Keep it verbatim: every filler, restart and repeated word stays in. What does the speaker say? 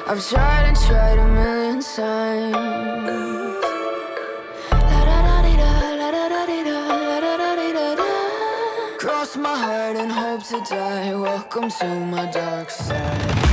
I've tried and tried a million times. Cross my heart and hope to die. Welcome to my dark side.